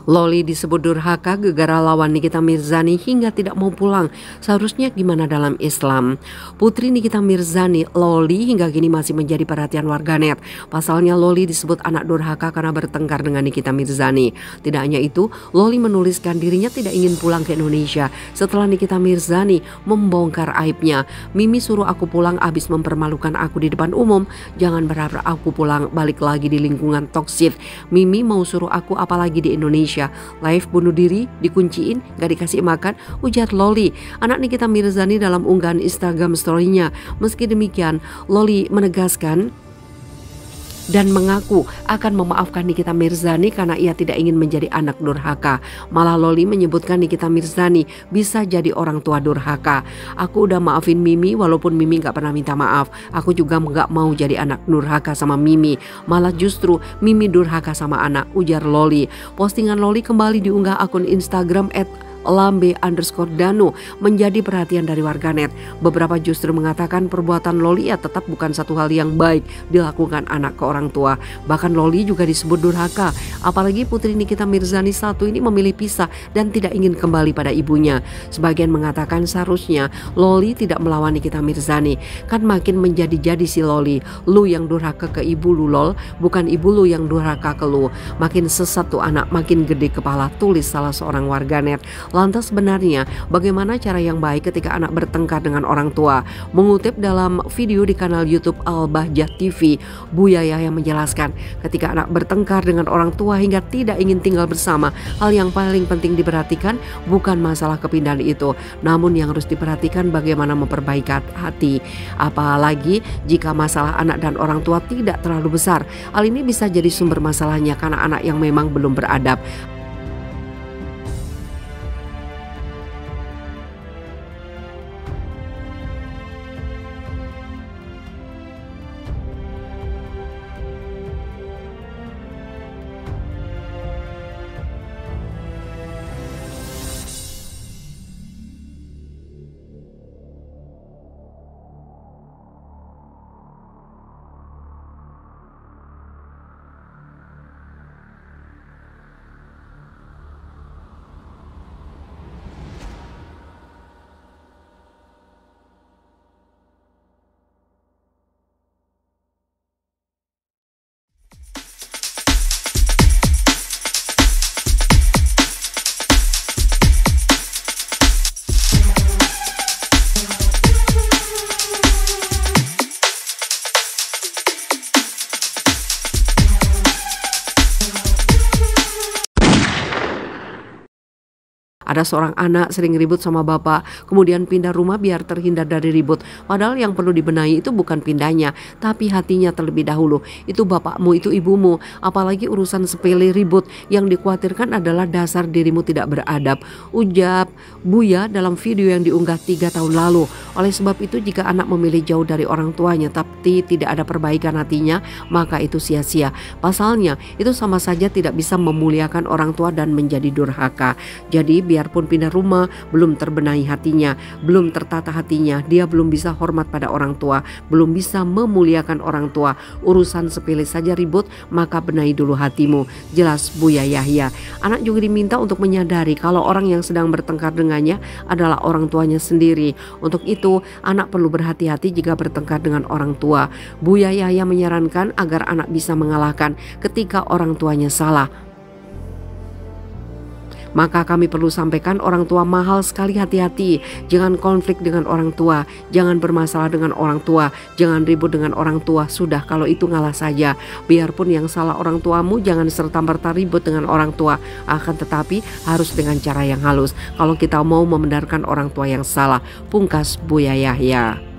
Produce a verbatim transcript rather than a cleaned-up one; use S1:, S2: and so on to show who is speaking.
S1: Loli disebut durhaka gegara lawan Nikita Mirzani hingga tidak mau pulang. Seharusnya gimana dalam Islam? Putri Nikita Mirzani, Loli, hingga kini masih menjadi perhatian warganet. Pasalnya Loli disebut anak durhaka karena bertengkar dengan Nikita Mirzani. Tidak hanya itu, Loli menuliskan dirinya tidak ingin pulang ke Indonesia setelah Nikita Mirzani membongkar aibnya. "Mimi suruh aku pulang abis mempermalukan aku di depan umum. Jangan berharap aku pulang balik lagi di lingkungan toksik. Mimi mau suruh aku apalagi di Indonesia. Live bunuh diri, dikunciin, gak dikasih makan," ujar Loli, anak Nikita Mirzani dalam unggahan Instagram story-nya. Meski demikian, Loli menegaskan dan mengaku akan memaafkan Nikita Mirzani karena ia tidak ingin menjadi anak durhaka. Malah Loli menyebutkan Nikita Mirzani bisa jadi orang tua durhaka. "Aku udah maafin Mimi walaupun Mimi gak pernah minta maaf. Aku juga gak mau jadi anak durhaka sama Mimi. Malah justru Mimi durhaka sama anak," ujar Loli. Postingan Loli kembali diunggah akun Instagram at lambe underscore danu menjadi perhatian dari warganet. Beberapa justru mengatakan perbuatan Loli ya tetap bukan satu hal yang baik dilakukan anak ke orang tua. Bahkan Loli juga disebut durhaka. Apalagi putri Nikita Mirzani satu ini memilih pisah dan tidak ingin kembali pada ibunya. Sebagian mengatakan seharusnya Loli tidak melawan Nikita Mirzani. Kan makin menjadi-jadi si Loli. "Lu yang durhaka ke ibu lu lol, bukan ibu lu yang durhaka ke lu. Makin sesat tuh anak, makin gede kepala," tulis salah seorang warganet. Lantas sebenarnya bagaimana cara yang baik ketika anak bertengkar dengan orang tua? Mengutip dalam video di kanal YouTube Al-Bahjah T V, Buya Yahya menjelaskan, ketika anak bertengkar dengan orang tua hingga tidak ingin tinggal bersama, hal yang paling penting diperhatikan bukan masalah kepindahan itu, namun yang harus diperhatikan bagaimana memperbaiki hati. Apalagi jika masalah anak dan orang tua tidak terlalu besar. Hal ini bisa jadi sumber masalahnya karena anak yang memang belum beradab. Ada seorang anak sering ribut sama bapak, kemudian pindah rumah biar terhindar dari ribut. Padahal yang perlu dibenahi itu bukan pindahnya, tapi hatinya terlebih dahulu. Itu bapakmu, itu ibumu. Apalagi urusan sepele ribut, yang dikhawatirkan adalah dasar dirimu tidak beradab, ujar Buya dalam video yang diunggah tiga tahun lalu. Oleh sebab itu, jika anak memilih jauh dari orang tuanya tapi tidak ada perbaikan hatinya, maka itu sia-sia. Pasalnya, itu sama saja tidak bisa memuliakan orang tua dan menjadi durhaka. Jadi biar Biarpun pindah rumah, belum terbenahi hatinya, belum tertata hatinya, dia belum bisa hormat pada orang tua, belum bisa memuliakan orang tua. Urusan sepele saja ribut, maka benahi dulu hatimu, jelas Buya Yahya. Anak juga diminta untuk menyadari kalau orang yang sedang bertengkar dengannya adalah orang tuanya sendiri. Untuk itu, anak perlu berhati-hati jika bertengkar dengan orang tua. Buya Yahya menyarankan agar anak bisa mengalahkan ketika orang tuanya salah. Maka kami perlu sampaikan, orang tua mahal sekali, hati-hati. Jangan konflik dengan orang tua, jangan bermasalah dengan orang tua, jangan ribut dengan orang tua. Sudah, kalau itu ngalah saja. Biarpun yang salah orang tuamu, jangan serta-merta ribut dengan orang tua. Akan tetapi harus dengan cara yang halus kalau kita mau membenarkan orang tua yang salah, pungkas Buya Yahya.